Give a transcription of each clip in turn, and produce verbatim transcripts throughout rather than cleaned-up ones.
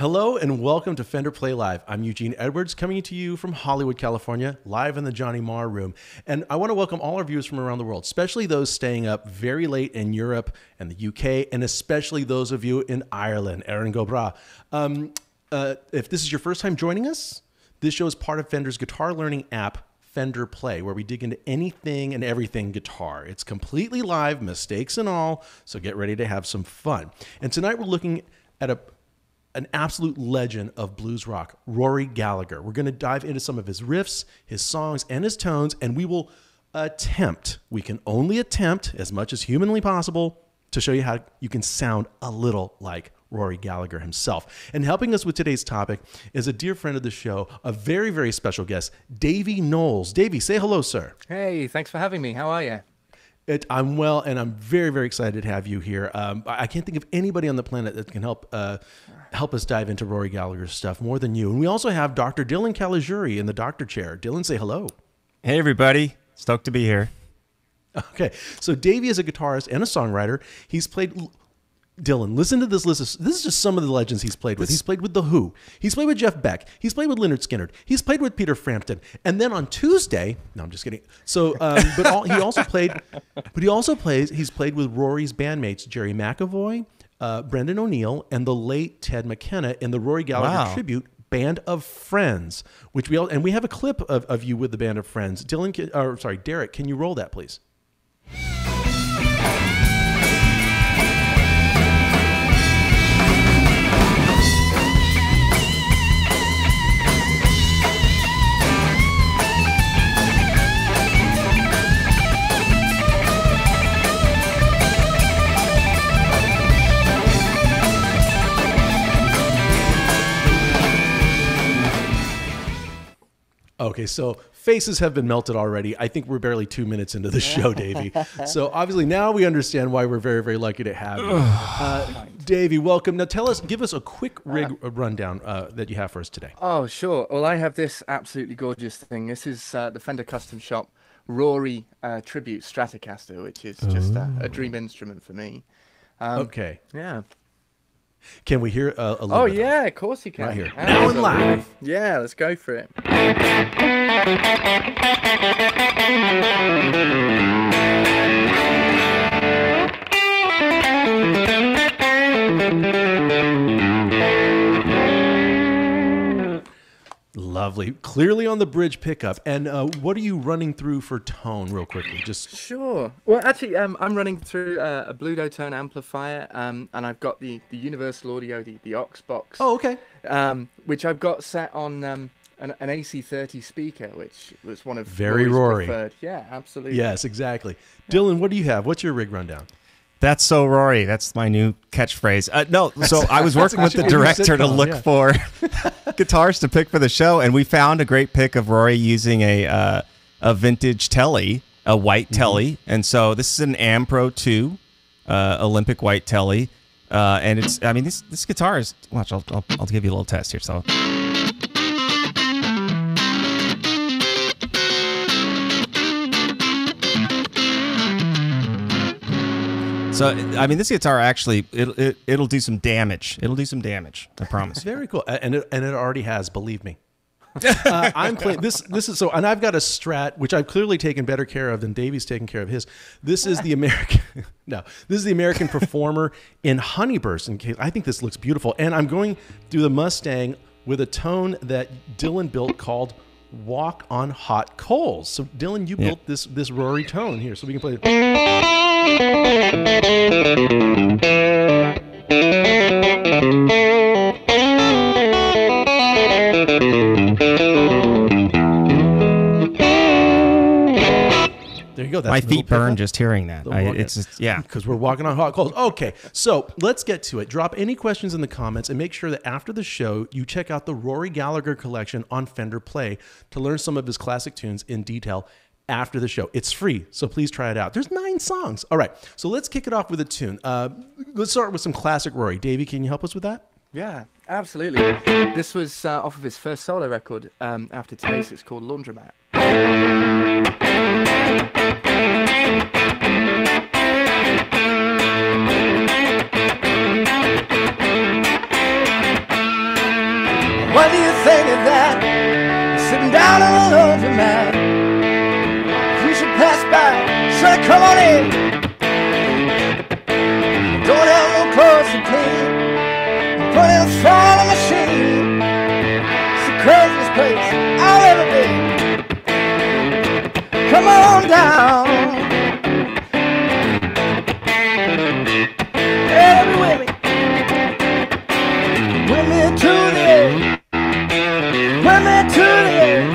Hello and welcome to Fender Play Live. I'm Eugene Edwards, coming to you from Hollywood, California, live in the Johnny Marr room. And I want to welcome all our viewers from around the world, especially those staying up very late in Europe and the U K, and especially those of you in Ireland, Erin Gobra. Um, uh, if this is your first time joining us, this show is part of Fender's guitar learning app, Fender Play, where we dig into anything and everything guitar. It's completely live, mistakes and all, so get ready to have some fun. And tonight we're looking at a an absolute legend of blues rock, Rory Gallagher. We're going to dive into some of his riffs, his songs, and his tones, and we will attempt, we can only attempt as much as humanly possible to show you how you can sound a little like Rory Gallagher himself. And helping us with today's topic is a dear friend of the show, a very, very special guest, Davy Knowles. Davy, say hello, sir. Hey, thanks for having me. How are you? It, I'm well, and I'm very, very excited to have you here. Um, I can't think of anybody on the planet that can help uh, help us dive into Rory Gallagher's stuff more than you. And we also have Doctor Dylan Caligiuri in the doctor chair. Dylan, say hello. Hey, everybody. Stoked to be here. Okay, so Davy is a guitarist and a songwriter. He's played... Dylan, listen to this list. Of, this is just some of the legends he's played with. He's played with The Who. He's played with Jeff Beck. He's played with Lynyrd Skynyrd. He's played with Peter Frampton. And then on Tuesday, no, I'm just kidding. So, um, but all, he also played, but he also plays. He's played with Rory's bandmates Jerry McAvoy, uh, Brendan O'Neill, and the late Ted McKenna in the Rory Gallagher Wow. tribute Band of Friends, which we all, and we have a clip of, of you with the Band of Friends. Dylan, can, or sorry, Derek, can you roll that, please? Okay, so faces have been melted already. I think we're barely two minutes into the show, Davey. So obviously now we understand why we're very, very lucky to have you. Uh, Davey, welcome. Now tell us, give us a quick rig uh, rundown uh, that you have for us today. Oh, sure. Well, I have this absolutely gorgeous thing. This is uh, the Fender Custom Shop Rory uh, Tribute Stratocaster, which is just a, a dream instrument for me. Um, Okay. Yeah. Can we hear a, a little Oh, bit yeah, of course you can. right here? Yeah, Now and live. Yeah, let's go for it. Lovely. Clearly on the bridge pickup. And uh, what are you running through for tone real quickly? Just Sure. Well, actually, um, I'm running through uh, a Blue Tone amplifier, um, and I've got the, the Universal Audio, the, the aux box. Oh, okay. Um, which I've got set on um, an, an A C thirty speaker, which was one of Very Rory's Rory. preferred. Yeah, absolutely. Yes, exactly. Dylan, what do you have? What's your rig rundown? That's so Rory. That's my new catchphrase. Uh, no, so I was working with the actually a good director to sitcom, look yeah. for guitars to pick for the show, and we found a great pick of Rory using a uh, a vintage Telly, a white Mm-hmm. Telly, and so this is an Am Pro two uh, Olympic white Telly, uh, and it's. I mean, this this guitar is. Watch, I'll, I'll I'll give you a little test here. So. So, I mean, this guitar actually, it, it, it'll do some damage. It'll do some damage, I promise. Very cool. And it, and it already has, believe me. uh, I'm playing this. This is so, and I've got a Strat, which I've clearly taken better care of than Davy's taken care of his. This is the American. No, this is the American Performer in Honeyburst. In case I think this looks beautiful, and I'm going through the Mustang with a tone that Dylan built called "Walk on Hot Coals." So, Dylan, you Yeah. built this this Rory tone here, so we can play. There you go. That's My the middle feet burn pickup. just hearing that. I, it's just, yeah. Because we're walking on hot coals. Okay, so let's get to it. Drop any questions in the comments and make sure that after the show, you check out the Rory Gallagher collection on Fender Play to learn some of his classic tunes in detail after the show. It's free, so please try it out. There's nine songs. All right, so let's kick it off with a tune. Uh, let's start with some classic Rory. Davey, can you help us with that? Yeah, absolutely. This was uh, off of his first solo record, um, After Taste. It's called Laundromat. Come on down. Every with me. With me to the end. With me to the end.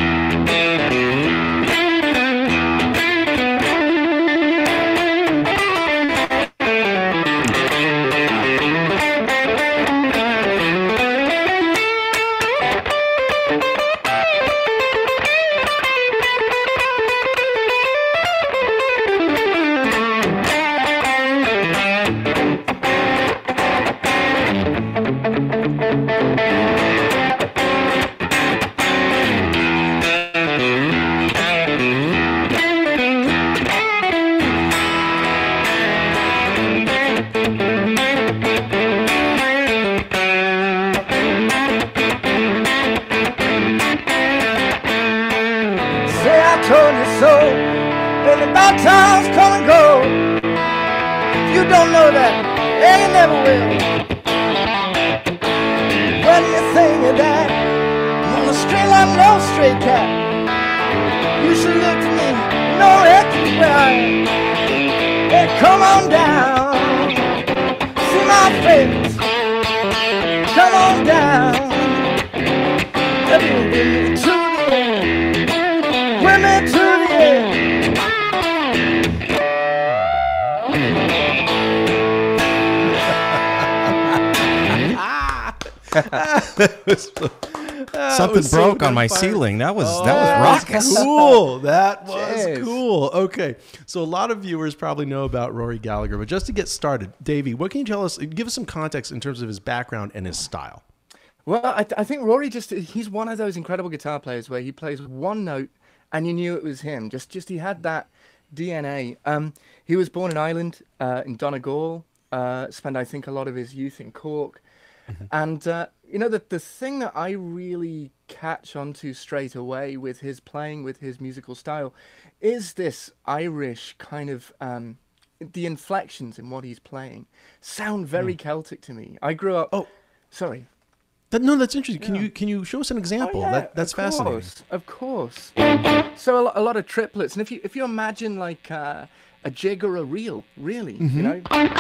Something so broke on my fire. ceiling. That was Oh, that was raucous. Cool. That was Jeez. cool. Okay, so a lot of viewers probably know about Rory Gallagher, but just to get started, Davey, what can you tell us? Give us some context in terms of his background and his style. Well, I, th I think Rory just—he's one of those incredible guitar players where he plays one note and you knew it was him. Just, just he had that D N A. Um, he was born in Ireland, uh, in Donegal. Uh, spent, I think, a lot of his youth in Cork. Mm-hmm. And uh, you know, the the thing that I really catch onto straight away with his playing, with his musical style, is this Irish kind of um, the inflections in what he's playing sound very mm. Celtic to me. I grew up. Oh, sorry. That, no, that's interesting. Can Yeah. you can you show us an example? Oh, yeah, that that's of course, fascinating. Of course. So a, lo- a lot of triplets, and if you if you imagine like uh, a jig or a reel, really, mm-hmm. you know.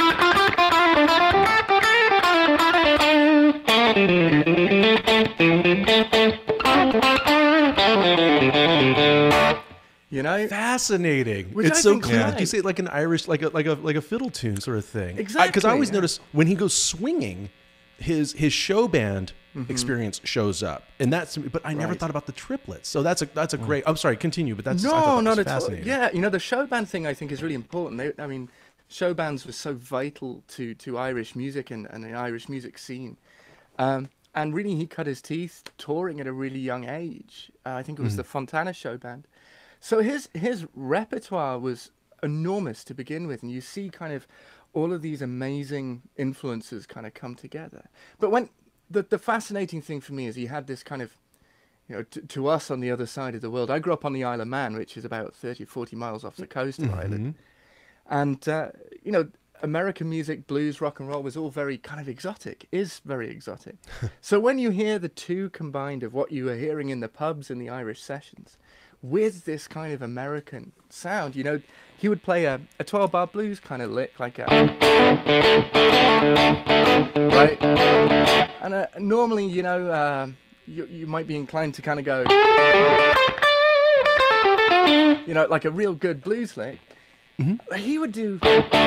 You know, fascinating. Which It's I so think clear. right. You say it like an Irish, like a like a like a fiddle tune sort of thing. Exactly. Because I, I always yeah. notice when he goes swinging, his his show band Mm-hmm. experience shows up, and that's. But I never Right. thought about the triplets. So that's a that's a great. I'm sorry, continue. But that's I No, thought that not was at all. fascinating. Yeah, you know, the show band thing I think is really important. They, I mean, show bands were so vital to, to Irish music and, and the Irish music scene. Um, and really, he cut his teeth touring at a really young age. Uh, I think it was Mm. the Fontana show band. So his his repertoire was enormous to begin with, and you see kind of all of these amazing influences kind of come together. But when the the fascinating thing for me is he had this kind of, you know, t- to us on the other side of the world. I grew up on the Isle of Man, which is about thirty, forty miles off the coast of Mm-hmm. Ireland. And, uh, you know, American music, blues, rock and roll was all very kind of exotic, is very exotic. So when you hear the two combined of what you were hearing in the pubs and the Irish sessions with this kind of American sound, you know, he would play a, a twelve bar blues kind of lick, like a... Right? And uh, normally, you know, uh, you, you might be inclined to kind of go... You know, like a real good blues lick. Mm-hmm. He would do...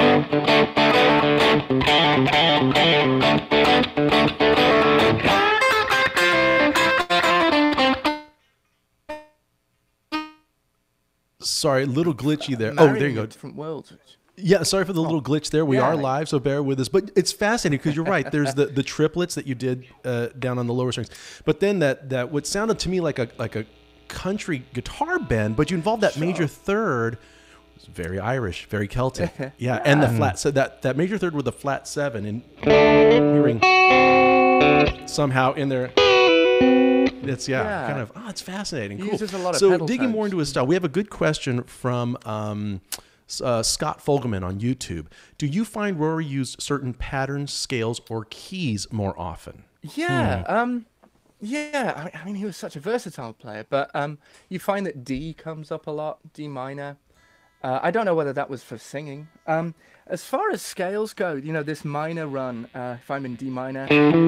Sorry, a little glitchy there. Oh, there you go. Different worlds. Yeah, sorry for the little glitch there. We Yeah. are live, so bear with us. But it's fascinating because you're right. There's the, the triplets that you did uh, down on the lower strings, but then that that what sounded to me like a like a country guitar bend, but you involved that Sure. major third. It's very Irish, very Celtic. Yeah, yeah, and the flat. So that that major third with the flat seven and hearing somehow in there. It's yeah, Yeah. kind of. Oh, it's fascinating. He Cool. uses a lot of so pedal digging more tones. into his style, we have a good question from um, uh, Scott Fogelman on YouTube. Do you find Rory used certain patterns, scales, or keys more often? Yeah. Um, Yeah, I, I mean, he was such a versatile player, but um, you find that D comes up a lot, D minor. Uh, I don't know whether that was for singing. Um, as far as scales go, you know, this minor run, uh, if I'm in D minor,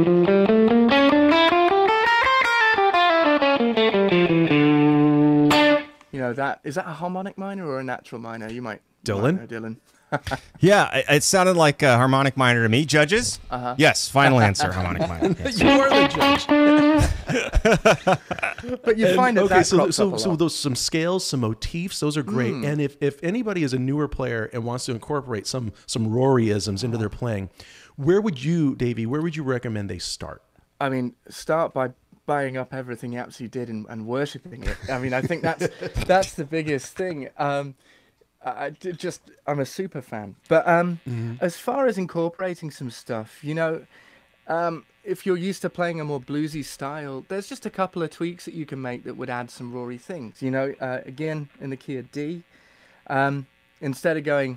you know, that is that a harmonic minor or a natural minor? You might, Dylan? You might know, Dylan. Yeah, it, it sounded like a harmonic minor to me. Judges? Uh-huh. Yes, final answer, harmonic minor. Yes. You are the judge. But you And, find that okay, that so crops so up a so lot. those some scales, some motifs, those are great. Hmm. And if if anybody is a newer player and wants to incorporate some some Roryisms into their playing, where would you, Davey? Where would you recommend they start? I mean, start by buying up everything he absolutely did and, and worshipping it. I mean, I think that's that's the biggest thing. Um, I I d- just I'm a super fan. But um, as far as incorporating some stuff, you know, um, if you're used to playing a more bluesy style, there's just a couple of tweaks that you can make that would add some Rory things. You know, uh, again in the key of D, um, instead of going.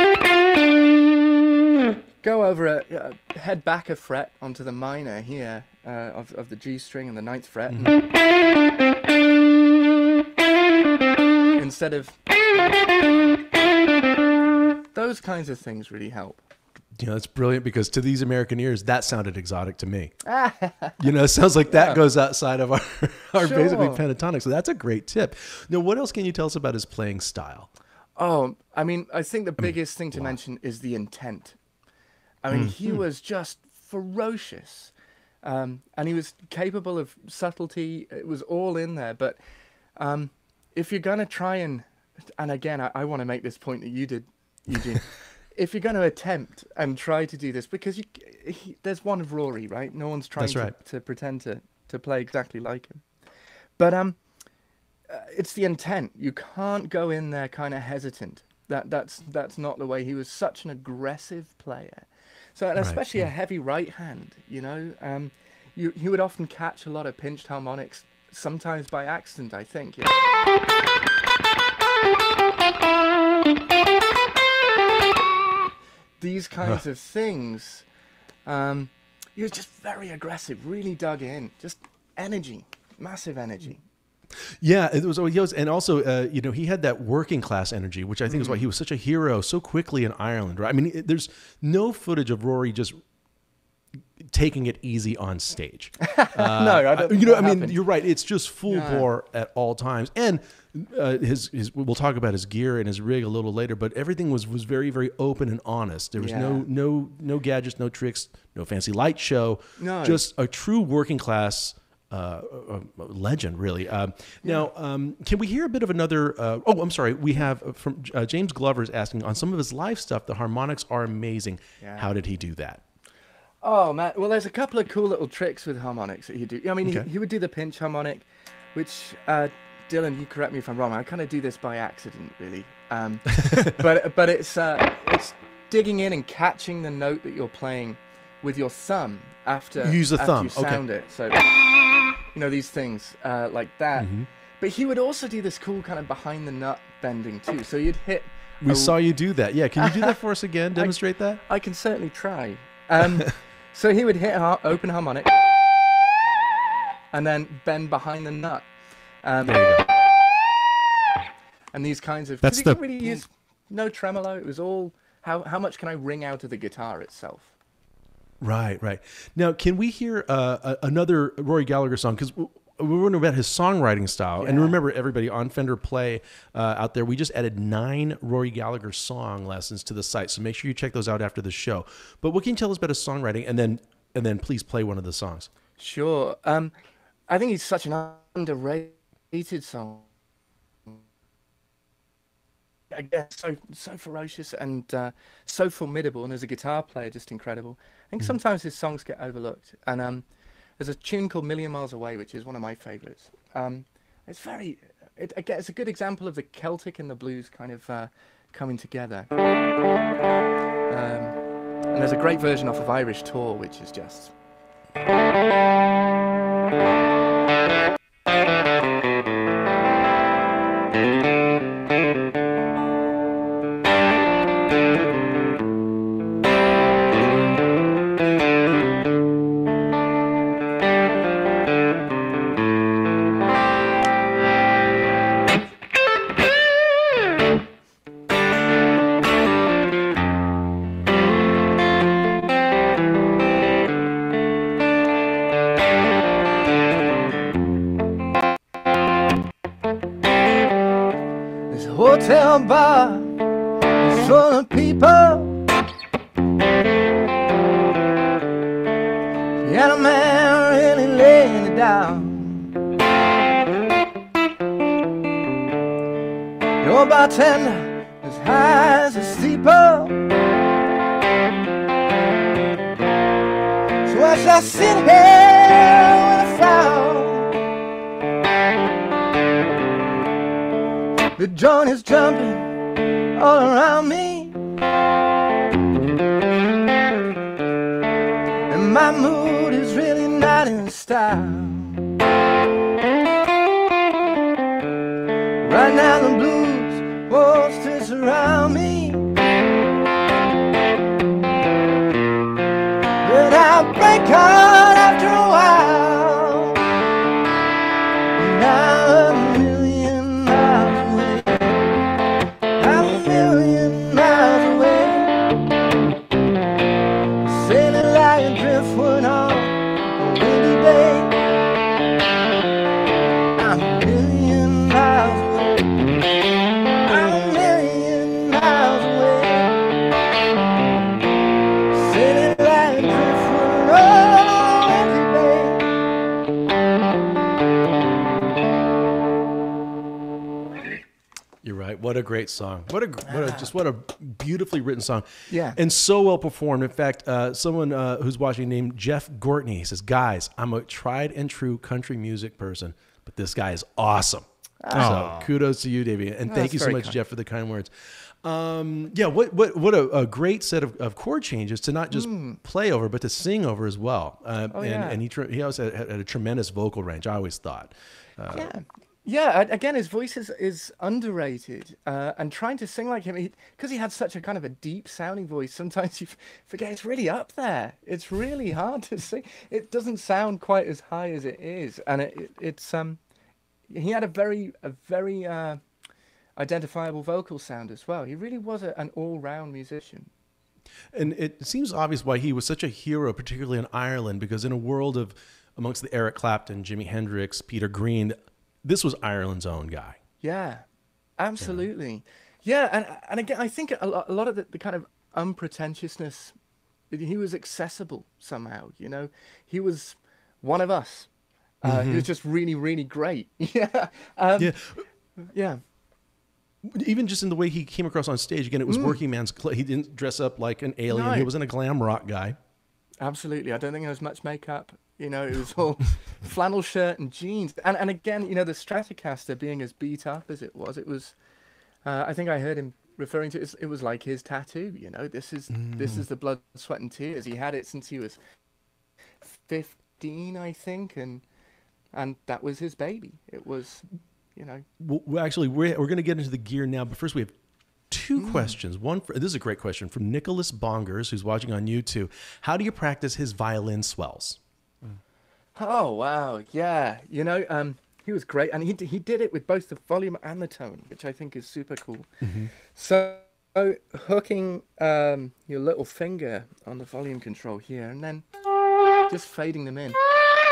Go over a uh, head back a fret onto the minor here uh, of of the G string and the ninth fret. Mm-hmm. Instead of those kinds of things really help. You know, it's brilliant because to these American ears, that sounded exotic to me. You know, it sounds like that Yeah. goes outside of our, our Sure. basically pentatonic. So that's a great tip. Now, what else can you tell us about his playing style? Oh, I mean, I think the biggest thing to mention is the intent. I mean, he was just ferocious. Um, and he was capable of subtlety. It was all in there. But um, if you're going to try and, and again, I, I want to make this point that you did, Eugene. If you're going to attempt and try to do this, because you, he, there's one of Rory, right? No one's trying That's to, right. to pretend to, to play exactly like him. But um, uh, it's the intent. You can't go in there kind of hesitant. That that's that's not the way. He was such an aggressive player. So, and Right, especially yeah. a heavy right hand, you know, um, you he would often catch a lot of pinched harmonics, sometimes by accident, I think. You know? These kinds of things, um, he was just very aggressive, really dug in, just energy, massive energy. Yeah, it was, he was and also, uh, you know, he had that working class energy, which I think is why he was such a hero so quickly in Ireland, right? I mean, it, there's no footage of Rory just taking it easy on stage. Uh, No, I don't think you know, I that mean, happened. you're right. It's just full Yeah. bore at all times. And uh, his, his, we'll talk about his gear and his rig a little later, but everything was, was very, very open and honest. There was Yeah. no, no, no gadgets, no tricks, no fancy light show, No. just a true working class Uh, uh, legend, really. Um, now, um, can we hear a bit of another? Uh, oh, I'm sorry. We have uh, from uh, James Glover's asking on some of his live stuff. The harmonics are amazing. Yeah. How did he do that? Oh man, well there's a couple of cool little tricks with harmonics that he do. I mean, Okay. he, he would do the pinch harmonic, which uh, Dylan, you correct me if I'm wrong. I kind of do this by accident, really. Um, but but it's uh, it's digging in and catching the note that you're playing with your thumb after You use the after thumb, you okay. sound it. So you know these things uh, like that. Mm-hmm. But he would also do this cool kind of behind the nut bending too. So you'd hit. We a- saw you do that. Yeah. Can you do that for us again? Demonstrate that. I can certainly try. Um, so he would hit a har- open harmonic and then bend behind the nut. Um, There you go. and these kinds of. 'cause That's he the- didn't really use no tremolo. It was all how how much can I wring out of the guitar itself. Right, right. Now, can we hear uh, a- another Rory Gallagher song? Because we were wondering about his songwriting style. And Yeah. remember, everybody on Fender Play uh, out there, we just added nine Rory Gallagher song lessons to the site. So make sure you check those out after the show. But what can you tell us about his songwriting? And then, and then please play one of the songs. Sure. Um, I think he's such an underrated song. Again, so so ferocious and uh, so formidable, and as a guitar player, just incredible. I think sometimes his songs get overlooked. And um, there's a tune called "Million Miles Away," which is one of my favorites. Um, it's very, it, again, it's a good example of the Celtic and the blues kind of uh, coming together. Um, and there's a great version off of Irish Tour, which is just. hotel bar is full of people. Yeah, the man really laying it down. Your bartender as high as a steeple. So as I sit here with a frown, the joint is jumping all around me, and my mood is really not in style. Right now the blues wants to surround me, but I'll break out after a while. And I'm a million miles away. I'm a million miles away, sailing like a driftwood on a windy day. I'm a million miles away. I'm a million miles away, sailing like a driftwood on a windy day. You're right. What a great song. What a, what a just what a beautifully written song. Yeah. And so well performed. In fact, uh, someone uh, who's watching named Jeff Gortney, he says, guys, I'm a tried and true country music person, but this guy is awesome. So kudos to you, Davey. And Oh, thank that's you so very much, kind. Jeff, for the kind words. Um, yeah, what what what a, a great set of, of chord changes to not just play over, but to sing over as well. Uh, Oh, and, yeah. and he tr- he also had, had a tremendous vocal range, I always thought. Uh, Yeah. Yeah, a- again, his voice is, is underrated, uh, and trying to sing like him, because he, he had such a kind of a deep sounding voice, sometimes you f- forget it's really up there. It's really hard to sing. It doesn't sound quite as high as it is, and it, it, it's um, he had a very a very uh, identifiable vocal sound as well. He really was a, an all round musician. And it seems obvious why he was such a hero, particularly in Ireland, because in a world of amongst the Eric Clapton, Jimi Hendrix, Peter Green, this was Ireland's own guy. Yeah, absolutely. Yeah, and and again, I think a lot, a lot of the, the kind of unpretentiousness, he was accessible somehow. You know, he was one of us. Uh, He was just really, really great. Yeah, um, Yeah. yeah, Even just in the way he came across on stage, again, it was working man's cl- He didn't dress up like an alien. No. He wasn't a glam rock guy. absolutely. I don't think there was much makeup. You know, it was all flannel shirt and jeans. And and again, you know, the Stratocaster being as beat up as it was, it was. Uh, I think I heard him referring to it. It was like his tattoo. You know, this is this is the blood, sweat, and tears. He had it since he was fifteen, I think, and and that was his baby. It was, you know. Well, well, actually, we're, we're going to get into the gear now, but first we have two questions. One, for, this is a great question from Nicholas Bongers, who's watching on YouTube. How do you practice his violin swells? Oh wow, yeah. You know, um, he was great, and he d- he did it with both the volume and the tone, which I think is super cool. So, so hooking um, your little finger on the volume control here, and then just fading them in.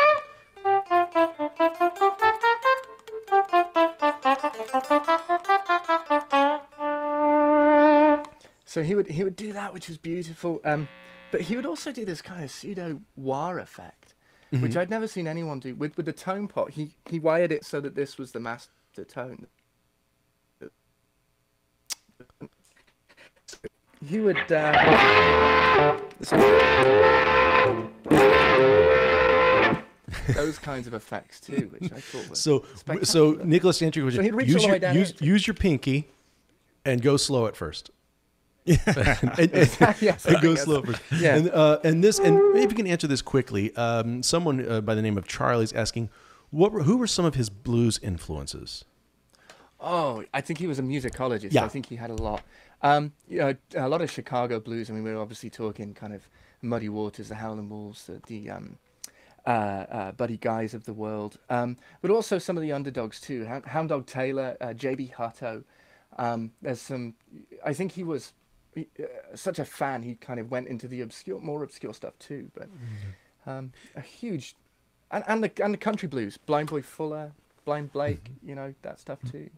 So he would he would do that, which was beautiful. Um, but he would also do this kind of pseudo wah effect, which I'd never seen anyone do with with the tone pot. He he wired it so that this was the master tone. He would uh, those kinds of effects too, which I thought were So, spectacular. so Nicholas, answer your So question. he'd reach use all the your way down use, into- use your pinky, and go slow at first. and, and, Yes, and I go guess. slow at first. Yeah. And, uh, and this, and maybe you can answer this quickly. Um, someone uh, by the name of Charlie is asking, what were, who were some of his blues influences? Oh, I think he was a musicologist. Yeah. I think he had a lot. Um, you know, a lot of Chicago blues. I mean, we're obviously talking kind of Muddy Waters, the Howlin' Wolves, the, the um, uh, uh, Buddy Guys of the world, um, but also some of the underdogs too. Hound, Hound Dog Taylor, uh, J B Hutto. Um, there's some. I think he was he, uh, such a fan. He kind of went into the obscure, more obscure stuff too. But um, a huge, and, and the and the country blues. Blind Boy Fuller, Blind Blake. You know that stuff too.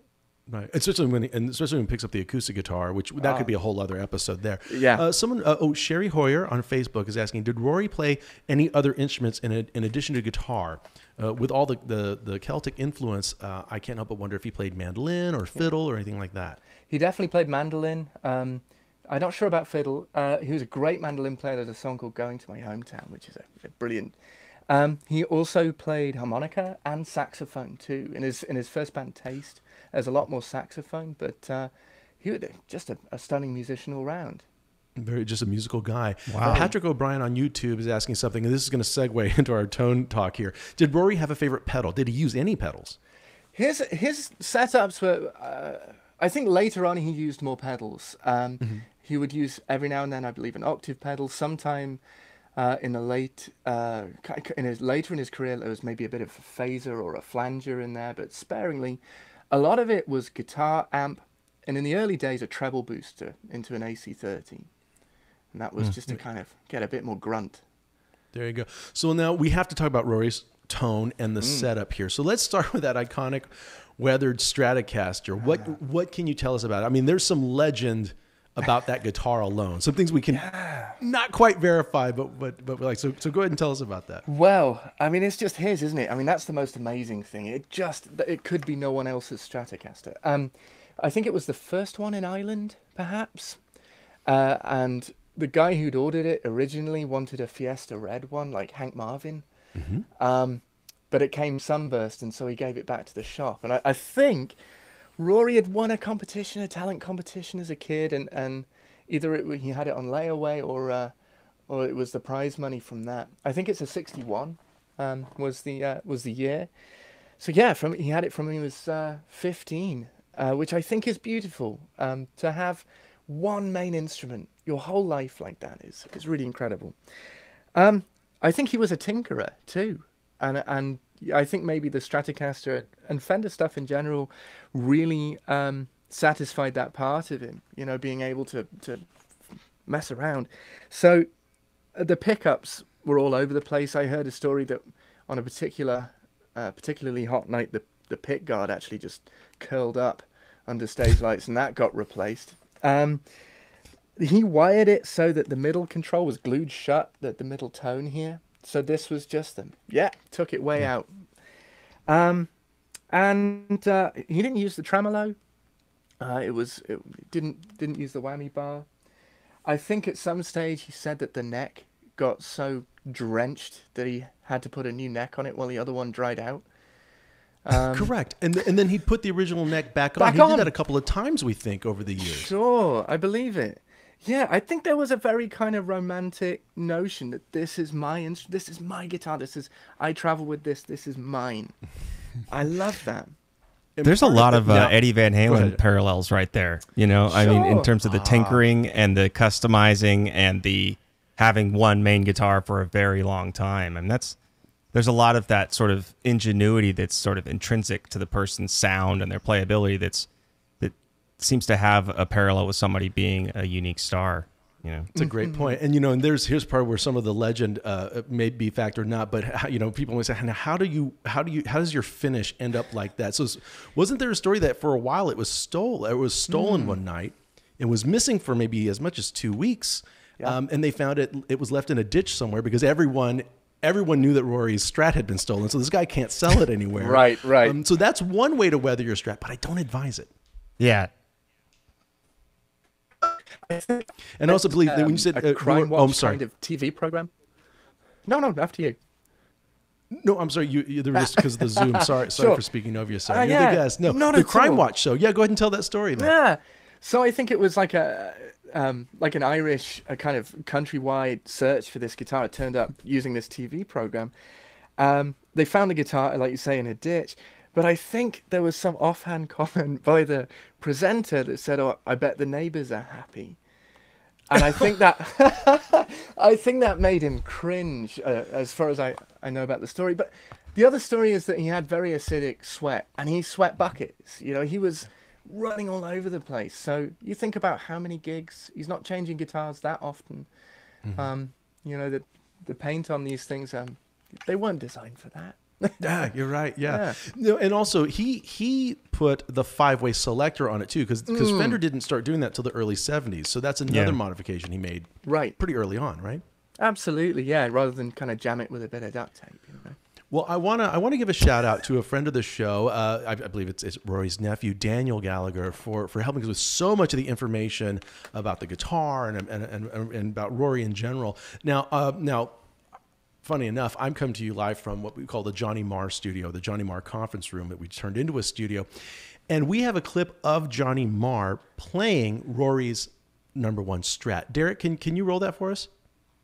Right, especially when and especially when he picks up the acoustic guitar, which that Oh. could be a whole other episode there. Yeah. Uh, someone, uh, oh, Sherry Hoyer on Facebook is asking, did Rory play any other instruments in a, in addition to guitar? Uh, with all the the, the Celtic influence, uh, I can't help but wonder if he played mandolin or fiddle or anything like that. He definitely played mandolin. Um, I'm not sure about fiddle. Uh, he was a great mandolin player. There's a song called "Going to My Hometown," which is a, a brilliant. Um, he also played harmonica and saxophone too. In his in his first band, Taste, there's a lot more saxophone, but uh, he was just a, a stunning musician all round. Very just a musical guy. Wow. Uh, Patrick O'Brien on YouTube is asking something, and this is going to segue into our tone talk here. Did Rory have a favorite pedal? Did he use any pedals? His his setups were. Uh, I think later on he used more pedals. Um, Mm-hmm. He would use every now and then, I believe, an octave pedal. Sometime uh, in the late, uh, in his later in his career, there was maybe a bit of a phaser or a flanger in there, but sparingly. A lot of it was guitar, amp, and in the early days, a treble booster into an A C thirty. And that was just to kind of get a bit more grunt. There you go. So now we have to talk about Rory's tone and the setup here. So let's start with that iconic weathered Stratocaster. What what can you tell us about it? I mean, there's some legend about that guitar alone. Some things we can not quite verify, but but but like so. So go ahead and tell us about that. Well, I mean, it's just his, isn't it? I mean, that's the most amazing thing. It just, it could be no one else's Stratocaster. Um, I think it was the first one in Ireland, perhaps. Uh, and the guy who'd ordered it originally wanted a Fiesta Red one, like Hank Marvin. Mm-hmm. Um, but it came sunburst, and so he gave it back to the shop. And I, I think Rory had won a competition, a talent competition as a kid, and, and either it, he had it on layaway or uh, or it was the prize money from that. I think it's a sixty-one um, was the uh, was the year. So yeah, from he had it from when he was uh, fifteen, uh, which I think is beautiful. Um, to have one main instrument your whole life like that is is really incredible. Um, I think he was a tinkerer too, and and I think maybe the Stratocaster and Fender stuff in general really um, satisfied that part of him. You know, being able to to mess around. So uh, the pickups were all over the place. I heard a story that on a particular, uh, particularly hot night, the the pick guard actually just curled up under stage lights, and that got replaced. Um, he wired it so that the middle control was glued shut, that the middle tone here. So this was just them. Yeah, took it way out. Um, and uh, he didn't use the tremolo. Uh, it was it didn't didn't use the whammy bar. I think at some stage he said that the neck got so drenched that he had to put a new neck on it while the other one dried out. Um, Correct. And th- and then he put the original neck back on. Back he on. did that a couple of times, we think, over the years. Sure, I believe it. Yeah, I think there was a very kind of romantic notion that this is my inst- this is my guitar. This is I travel with this. This is mine. I love that. And There's a part lot of the- uh, yeah. Eddie Van Go Halen ahead. parallels right there. You know, I mean, in Sure. terms of the tinkering and the customizing and the having one main guitar for a very long time. And that's there's a lot of that sort of ingenuity that's sort of intrinsic to the person's sound and their playability that's that seems to have a parallel with somebody being a unique star. You know, It's a great point. And, you know, and there's, here's part where some of the legend uh, may be factored or not, but how, you know, people always say, "Now, how do you, how do you, how does your finish end up like that?" So wasn't there a story that for a while it was stole, it was stolen one night and was missing for maybe as much as two weeks. Yeah. Um, and they found it, it was left in a ditch somewhere because everyone, everyone knew that Rory's Strat had been stolen. So this guy can't sell it anywhere. Right, right. Um, so that's one way to weather your Strat, but I don't advise it. yeah. And I also believe that when you Um, said, a uh, crime Rory- watch oh, I'm sorry. kind of T V program. No, no, after you. No, I'm sorry. You, you there was just because of the Zoom. Sorry, sorry Sure. for speaking over you, sir. Uh, You're yeah. the guest. No, Not the at Crime all. Watch show. Yeah, go ahead and tell that story. Then. Yeah. So I think it was like a um, like an Irish, a kind of countrywide search for this guitar. It turned up using this T V program. Um, they found the guitar, like you say, in a ditch. But I think there was some offhand comment by the presenter that said, "Oh, I bet the neighbors are happy." And I think that I think that made him cringe, uh, as far as I, I know about the story. But the other story is that he had very acidic sweat, and he sweat buckets. You know, he was running all over the place. So you think about how many gigs. He's not changing guitars that often. Um, you know, the the paint on these things, um, they weren't designed for that. Yeah, you're right. Yeah. Yeah. No, and also he he put the five-way selector on it too, because because Mm. Fender didn't start doing that till the early seventies. So that's another Yeah. modification he made Right. pretty early on, right? Absolutely, yeah. Rather than kind of jam it with a bit of duct tape, you know. Well, I wanna I wanna give a shout out to a friend of the show. Uh, I, I believe it's, it's Rory's nephew, Daniel Gallagher, for for helping us with so much of the information about the guitar and and and, and about Rory in general. Now, uh, now. Funny enough, I'm coming to you live from what we call the Johnny Marr studio, the Johnny Marr conference room that we turned into a studio. And we have a clip of Johnny Marr playing Rory's number one Strat. Derek, can, can you roll that for us?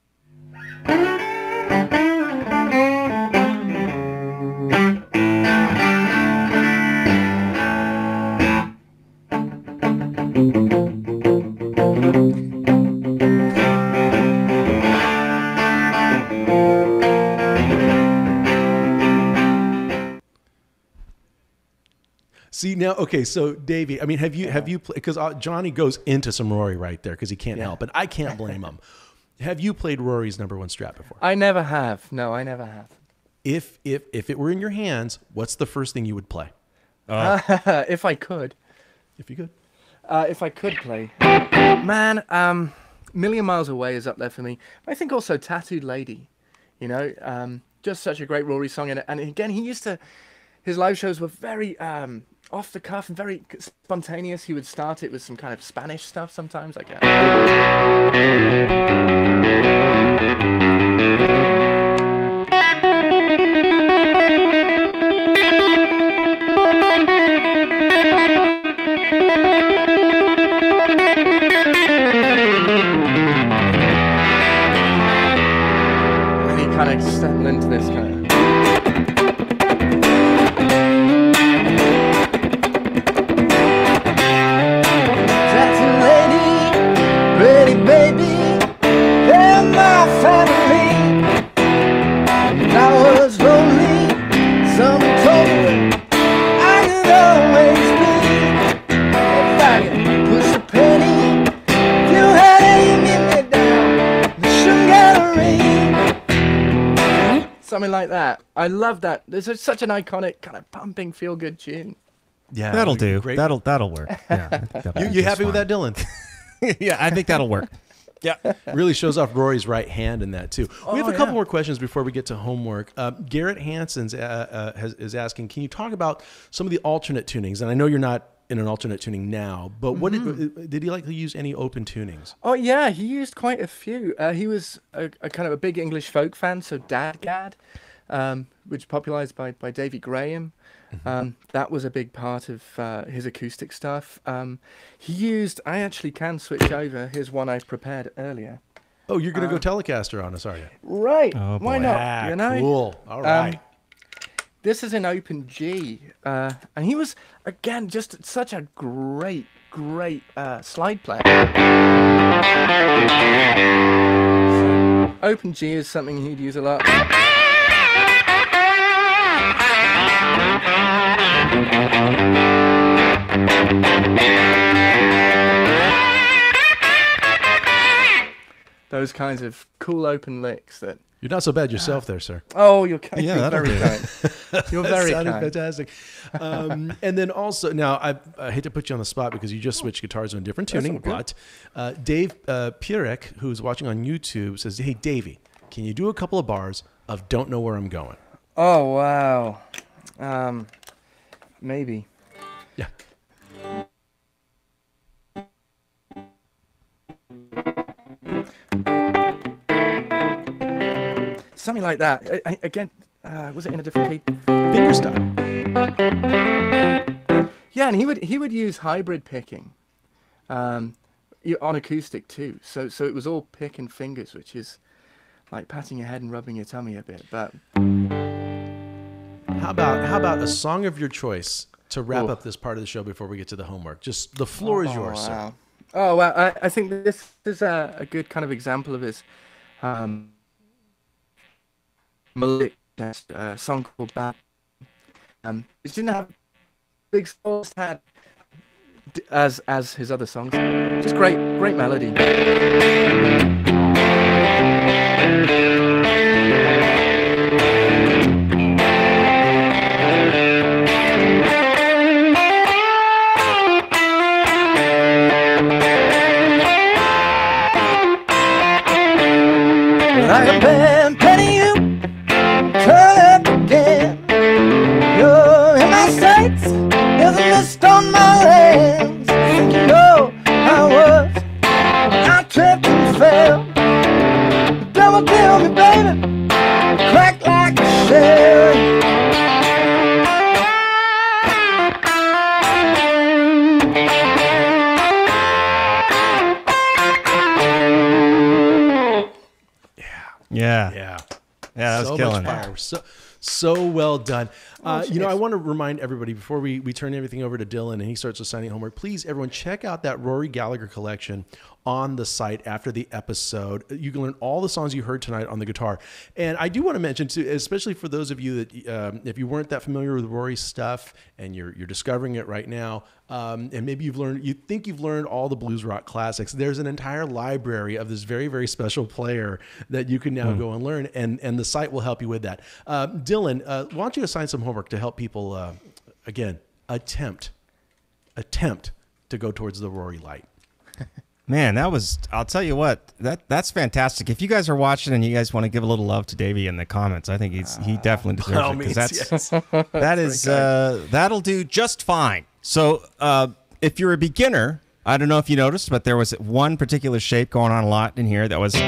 See now, okay. So Davey, I mean, have you yeah. have you because uh, Johnny goes into some Rory right there because he can't yeah. help it. I can't blame him. Have you played Rory's number one Strat before? I never have. No, I never have. If if if it were in your hands, what's the first thing you would play? Uh, if I could. If you could. Uh, if I could play, man, um, Million Miles Away is up there for me. I think also Tattooed Lady. You know, um, just such a great Rory song, and and again, he used to. His live shows were very um, off the cuff and very spontaneous. He would start it with some kind of Spanish stuff sometimes, like that. And he kind of settled into this kind of. Something like that. I love that. This is such an iconic kind of pumping, feel-good tune. Yeah, that'll do. Great. That'll that'll work. Yeah, that'll you you happy fine. with that, Dylan? Yeah, I think that'll work. Yeah, really shows off Rory's right hand in that too. Oh, we have a couple yeah. more questions before we get to homework. Uh, Garrett Hansen's uh, uh, has, is asking, can you talk about some of the alternate tunings? And I know you're not in an alternate tuning now, but what mm-hmm. did, did he like to use any open tunings? Oh yeah, he used quite a few. Uh, he was a, a kind of a big English folk fan, so Dad Gad, um, which popularized by by Davy Graham. Mm-hmm. Um, that was a big part of uh, his acoustic stuff. Um, he used, I actually can switch over. Here's one I've prepared earlier. Oh, you're going to uh, go Telecaster on us, are you? Right. Oh, Why not? Ah, you know? Cool. All right. Um, this is an open G. Uh, and he was, again, just such a great, great uh, slide player. So, open G is something he'd use a lot. Those kinds of cool open licks that you're not so bad yourself there, sir. Oh, you're kind. Yeah, you're very kind. You're very that kind. Fantastic. Um, and then also, now I, I hate to put you on the spot because you just switched guitars in a different tuning, but uh, Dave uh, Pierek, who's watching on YouTube, says, "Hey, Davey, can you do a couple of bars of 'Don't Know Where I'm Going'?" Oh wow, um, maybe. Yeah. Something like that. I, I, again, uh, was it in a different key? Finger style. Yeah, and he would he would use hybrid picking, um, on acoustic too. So so it was all pick and fingers, which is like patting your head and rubbing your tummy a bit. But how about how about a song of your choice to wrap Ooh. up this part of the show before we get to the homework? Just the floor is oh, yours, wow. sir. Oh well, I, I think this is a, a good kind of example of his um, melodic uh, song called "Bad." Um, it didn't have big solos, had as as his other songs. Just great, great melody. like a bad penny, you turn up again. You're in my sights, there's a mist on my lens. You know I was, I tripped and fell. The devil killed me, baby, cracked like a shell. Yeah. Yeah. Yeah, that was so killing much fire. So, so well done. Uh, you know, I want to remind everybody before we, we turn everything over to Dylan and he starts assigning homework, please, everyone, check out that Rory Gallagher collection on the site after the episode. You can learn all the songs you heard tonight on the guitar. And I do want to mention, too, especially for those of you that, um, if you weren't that familiar with Rory's stuff and you're, you're discovering it right now, um, and maybe you've learned, you think you've learned all the blues rock classics, there's an entire library of this very, very special player that you can now mm. go and learn, and, and the site will help you with that. Uh, Dylan, uh, why don't you assign some homework to help people, uh, again, attempt, attempt to go towards the Rory light. Man, that was, I'll tell you what, that that's fantastic. If you guys are watching and you guys want to give a little love to Davey in the comments, I think he's he definitely deserves it, because that's, yes. that is, uh, that'll do just fine. So uh, if you're a beginner, I don't know if you noticed, but there was one particular shape going on a lot in here that was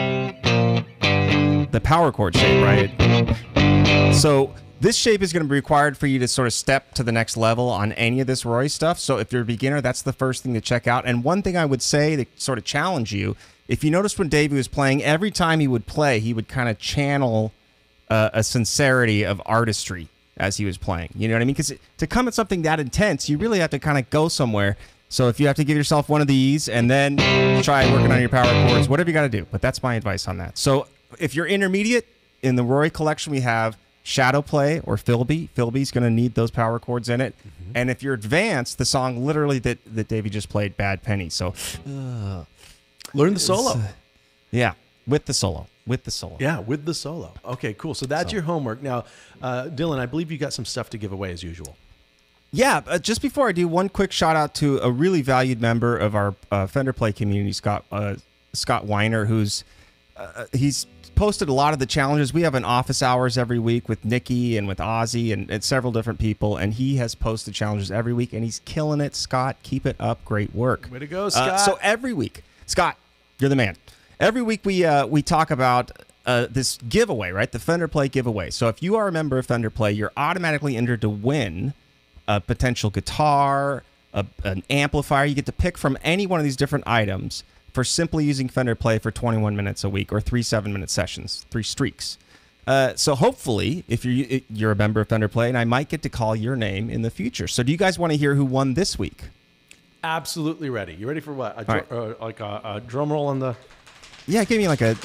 the power chord shape, right? So this shape is going to be required for you to sort of step to the next level on any of this Rory stuff. So if you're a beginner, that's the first thing to check out. And one thing I would say to sort of challenge you, if you noticed when Davey was playing, every time he would play, he would kind of channel uh, a sincerity of artistry as he was playing. You know what I mean? Because to come at something that intense, you really have to kind of go somewhere. So if you have to give yourself one of these and then try working on your power chords, whatever you got to do. But that's my advice on that. So if you're intermediate, in the Rory collection we have Shadow Play or Philby. Philby's going to need those power chords in it. Mm-hmm. And if you're advanced, the song literally that, that Davey just played, Bad Penny. So uh, learn the solo. Uh, yeah, with the solo. With the solo. Yeah, with the solo. Okay, cool. So that's so. your homework. Now, uh, Dylan, I believe you got some stuff to give away as usual. Yeah, uh, just before I do, one quick shout out to a really valued member of our uh, Fender Play community, Scott uh, Scott Weiner, who's uh, he's posted a lot of the challenges. We have an office hours every week with Nikki and with Ozzy and, and several different people, and he has posted challenges every week, and he's killing it. Scott, keep it up. Great work. Way to go, Scott. Uh, so every week, Scott, you're the man. Every week we uh, we talk about uh, this giveaway, right? The Fender Play giveaway. So if you are a member of Fender Play, you're automatically entered to win a potential guitar, a, an amplifier. You get to pick from any one of these different items for simply using Fender Play for twenty-one minutes a week, or three seven-minute sessions, three streaks. Uh, so hopefully, if you're, you're a member of Fender Play, and I might get to call your name in the future. So do you guys want to hear who won this week? Absolutely ready. You ready for what? A right. uh, like a, a drum roll on the... Yeah, give me like a...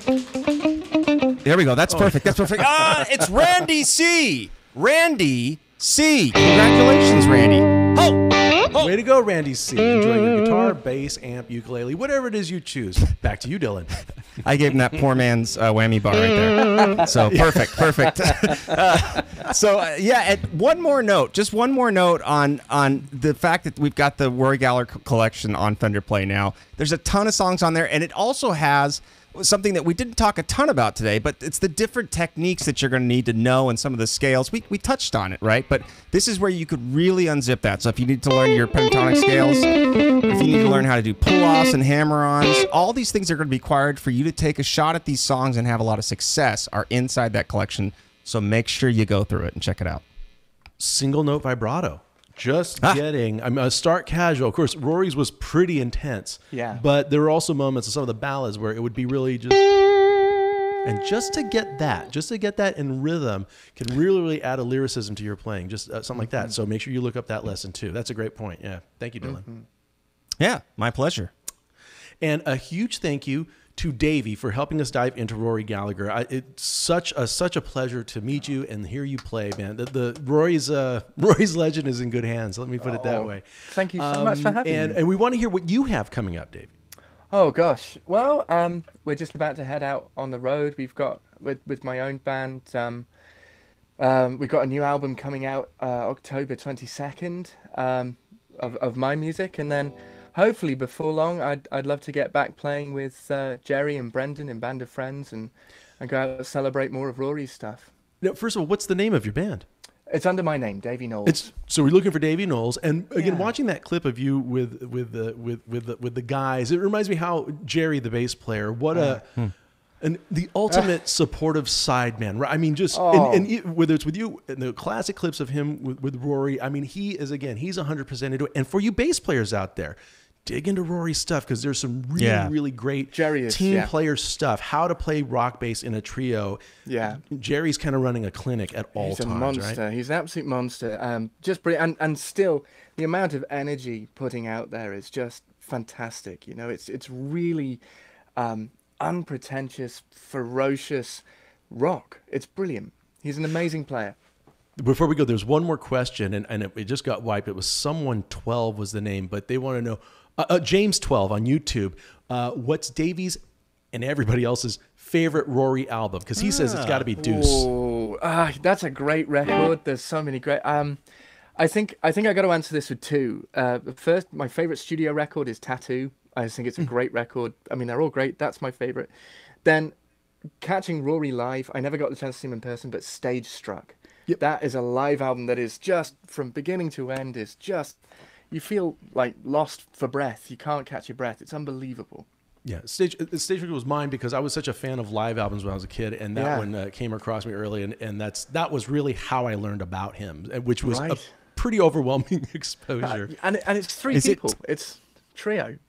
There we go. That's oh. perfect. That's perfect. Ah, it's Randy C. Randy C. Congratulations, Randy. Oh! Oh. Way to go, Randy C. Enjoy your guitar, bass, amp, ukulele, whatever it is you choose. Back to you, Dylan. I gave him that poor man's uh, whammy bar right there. So perfect, perfect. uh, so uh, yeah, and one more note, just one more note on on the fact that we've got the Rory Gallagher collection on Fender Play now. There's a ton of songs on there, and it also has something that we didn't talk a ton about today, but it's the different techniques that you're going to need to know and some of the scales. We, we touched on it, right? But this is where you could really unzip that. So if you need to learn your pentatonic scales, if you need to learn how to do pull-offs and hammer-ons, all these things are going to be required for you to take a shot at these songs and have a lot of success are inside that collection. So make sure you go through it and check it out. Single note vibrato. Just ah. getting, I mean, a start casual. Of course, Rory's was pretty intense. Yeah. But there were also moments of some of the ballads where it would be really just, and just to get that, just to get that in rhythm can really, really add a lyricism to your playing, just uh, something like that. So make sure you look up that lesson too. That's a great point. Yeah. Thank you, Dylan. Mm-hmm. Yeah, my pleasure. And a huge thank you to Davey for helping us dive into Rory Gallagher. I, it's such a such a pleasure to meet you and hear you play, man. The, the Rory's uh, Rory's legend is in good hands. Let me put it that way. Thank you so um, much for having and, me. And we want to hear what you have coming up, Davey. Oh gosh, well, um, we're just about to head out on the road. We've got with with my own band. Um, um, we've got a new album coming out uh, October twenty-second um, of of my music, and then hopefully before long, I'd I'd love to get back playing with uh, Jerry and Brendan in Band of Friends, and and go out and celebrate more of Rory's stuff. Now, first of all, what's the name of your band? It's under my name, Davy Knowles. It's so we're looking for Davy Knowles, and again, Yeah. watching that clip of you with with the with with the, with the guys, it reminds me how Jerry, the bass player, what a Hmm. and the ultimate supportive sideman. Right? I mean, just Oh. and, and e- whether it's with you, and the classic clips of him with, with Rory. I mean, he is again, he's a hundred percent into it. And for you bass players out there, dig into Rory's stuff because there's some really Yeah. really great Jerry is, team yeah. player stuff. How to play rock bass in a trio. Yeah. Jerry's kind of running a clinic at all He's times. a monster. Right? He's an absolute monster. Um, just brilliant. And, and still, the amount of energy putting out there is just fantastic. You know, it's it's really um, unpretentious, ferocious rock. It's brilliant. He's an amazing player. Before we go, there's one more question, and, and it, it just got wiped. It was someone twelve was the name, but they want to know, uh, uh, James twelve on YouTube, uh, what's Davy's and everybody else's favorite Rory album? Because he says it's got to be Deuce. Oh, ah, that's a great record. There's so many great. Um, I think I think I got to answer this with two. Uh, first, my favorite studio record is Tattoo. I just think it's a great record. I mean, they're all great. That's my favorite. Then, catching Rory live, I never got the chance to see him in person, but Stage Struck. Yep. That is a live album that is just from beginning to end is just you feel like lost for breath. You can't catch your breath. It's unbelievable. Yeah, Stage Stage Struck was mine because I was such a fan of live albums when I was a kid, and that Yeah. one uh, came across me early, and, and that's that was really how I learned about him, which was a Right. pretty overwhelming exposure. Uh, and it- and it's three Is it- people. It's trio.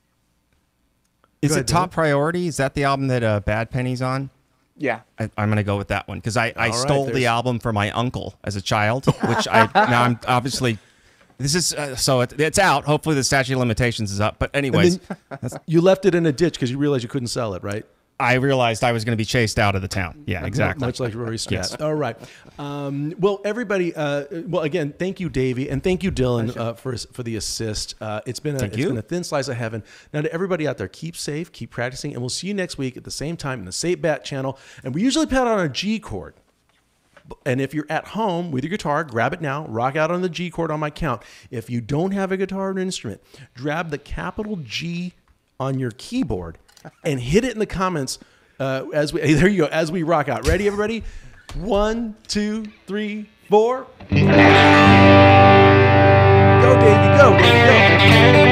Is Go it ahead, Top Dylan. Priority? Is that the album that uh, Bad Penny's on? Yeah. I, I'm gonna go with that one because I, I All right, stole the there's- album from my uncle as a child, which I now I'm obviously this is uh, so it, it's out. Hopefully the statute of limitations is up. But anyways, You left it in a ditch because you realized you couldn't sell it, right? I realized I was going to be chased out of the town. Yeah, exactly. Much like Rory's cat. Yes. All right. Um, well, everybody. Uh, well, again, thank you, Davey, and thank you, Dylan, uh, for for the assist. Uh, it's been a Thank it's you. been a thin slice of heaven. Now, to everybody out there, keep safe, keep practicing, and we'll see you next week at the same time in the Saint Bat channel. And we usually put on a G chord. And if you're at home with your guitar, grab it now, rock out on the G chord on my count. If you don't have a guitar or an instrument, grab the capital G on your keyboard and hit it in the comments uh, as we, there you go, as we rock out. Ready, everybody? One, two, three, four. Go, Davey, go, Davey, go.